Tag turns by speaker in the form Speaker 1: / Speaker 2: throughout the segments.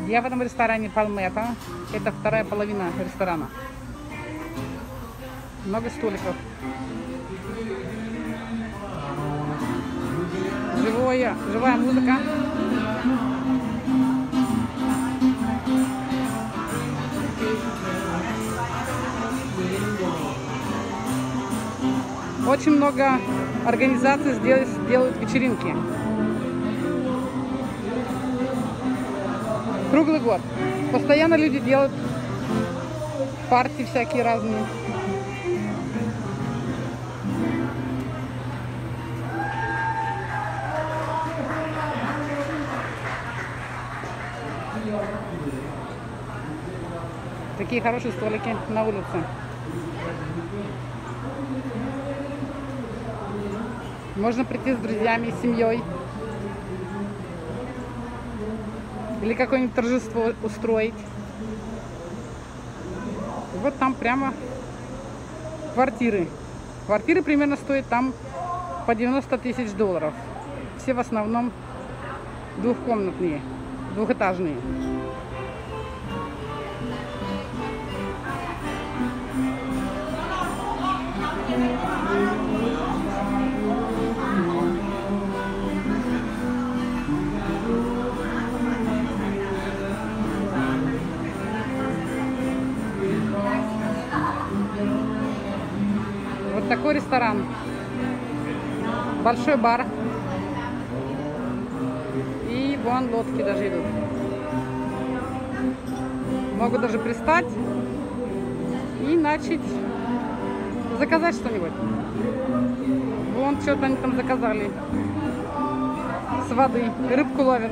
Speaker 1: Я в этом ресторане Palmetto. Это вторая половина ресторана. Много столиков. Живая музыка. Очень много организаций делают вечеринки. Круглый год. Постоянно люди делают партии всякие разные. Такие хорошие столики на улице. Можно прийти с друзьями, с семьей. Или какое-нибудь торжество устроить. Вот там прямо квартиры. Квартиры примерно стоят там по $90 тысяч. Все в основном двухкомнатные, двухэтажные. Вот такой ресторан. Большой бар. И вон лодки даже идут. Могут даже пристать и начать заказать что-нибудь. Вон что-то они там заказали. С воды. Рыбку ловят.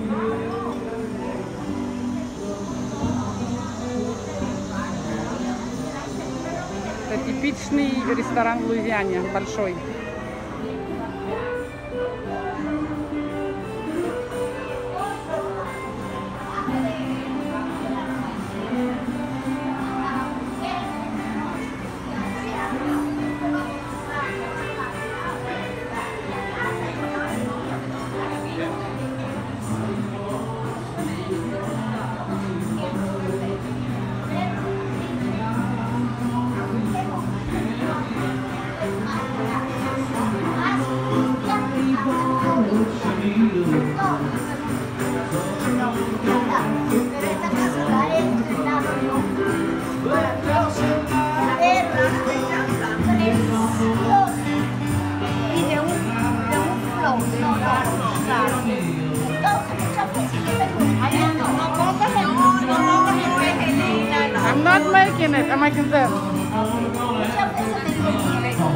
Speaker 1: Это типичный ресторан в Луизиане, большой. I'm not making it, I'm making them.